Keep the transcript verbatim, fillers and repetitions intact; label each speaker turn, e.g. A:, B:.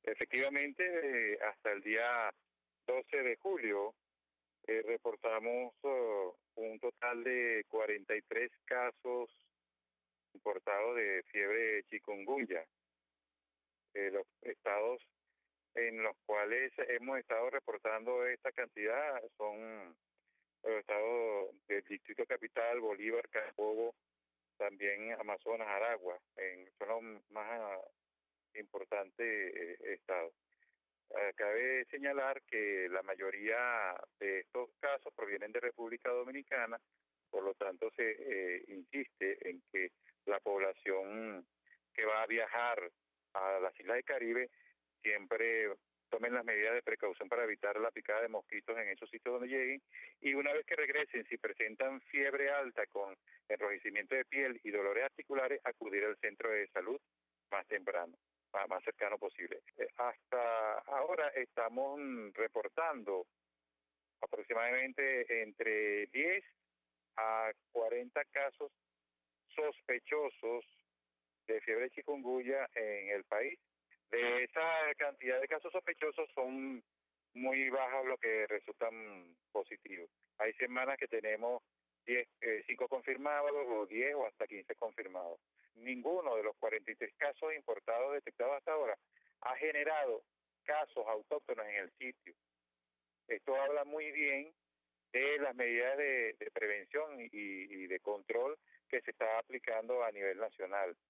A: Efectivamente, eh, hasta el día doce de julio eh, reportamos uh, un total de cuarenta y tres casos importados de fiebre chikungunya. Eh, los estados en los cuales hemos estado reportando esta cantidad son los estados del Distrito Capital, Bolívar, Carabobo, también Amazonas, Aragua, en, son los más importantes eh, estados. Eh, cabe señalar que la mayoría de estos casos provienen de República Dominicana, por lo tanto se eh, insiste en que la población que va a viajar a las islas del Caribe siempre tomen las medidas de precaución para evitar la picada de mosquitos en esos sitios donde lleguen, y una vez que regresen, si presentan fiebre alta con enrojecimiento de piel y dolores articulares, acudir al centro de salud más temprano, más cercano posible. Eh, hasta ahora estamos reportando aproximadamente entre diez a cuarenta casos sospechosos de fiebre chikungunya en el país. De esa cantidad de casos sospechosos son muy bajos los que resultan positivos. Hay semanas que tenemos diez, eh, cinco confirmados o diez o hasta quince confirmados. Ninguno de los cuarenta y tres casos importados detectados hasta ahora ha generado casos autóctonos en el sitio. Esto habla muy bien de las medidas de, de prevención y, y de control que se está aplicando a nivel nacional.